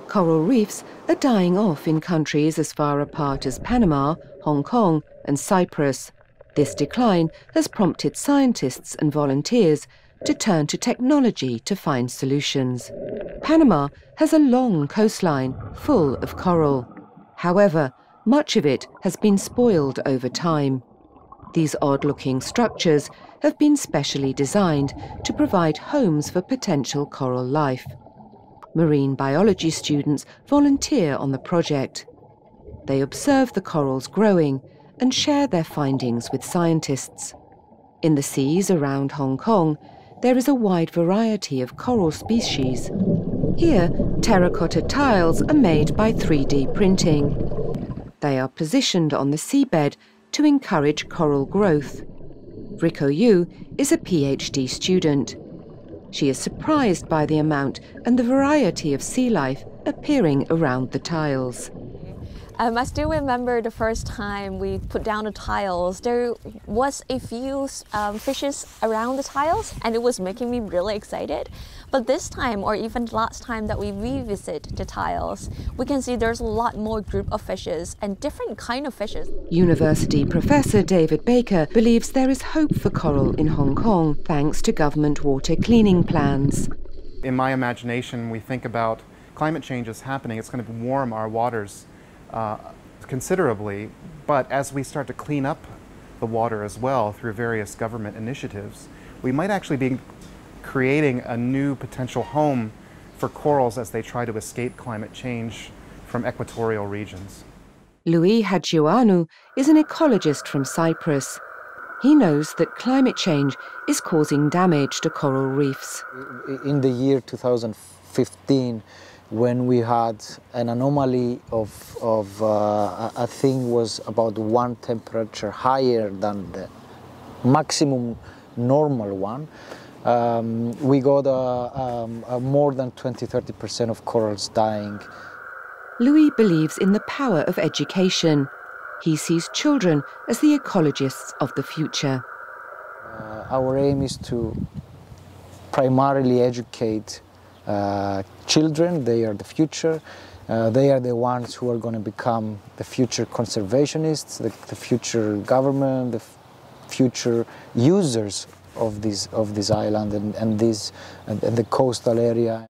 Coral reefs are dying off in countries as far apart as Panama, Hong Kong and Cyprus. This decline has prompted scientists and volunteers to turn to technology to find solutions. Panama has a long coastline full of coral. However, much of it has been spoiled over time. These odd-looking structures have been specially designed to provide homes for potential coral life. Marine biology students volunteer on the project. They observe the corals growing and share their findings with scientists. In the seas around Hong Kong, there is a wide variety of coral species. Here, terracotta tiles are made by 3D printing. They are positioned on the seabed to encourage coral growth. Rico Yu is a PhD student. She is surprised by the amount and the variety of sea life appearing around the tiles. I still remember the first time we put down the tiles. There was a few fishes around the tiles and it was making me really excited. But this time, or even last time that we revisit the tiles, we can see there's a lot more group of fishes and different kind of fishes. University professor David Baker believes there is hope for coral in Hong Kong thanks to government water cleaning plans. In my imagination, we think about climate change is happening. It's going to warm our waters considerably, but as we start to clean up the water as well through various government initiatives, we might actually be creating a new potential home for corals as they try to escape climate change from equatorial regions. Louis Hadjioanu is an ecologist from Cyprus. He knows that climate change is causing damage to coral reefs. In the year 2015, when we had an anomaly of I think was about one temperature higher than the maximum normal one, we got more than 20–30% of corals dying. Louis believes in the power of education. He sees children as the ecologists of the future. Our aim is to primarily educate children. They are the future. They are the ones who are going to become the future conservationists, the future government, the future users of this island and the coastal area.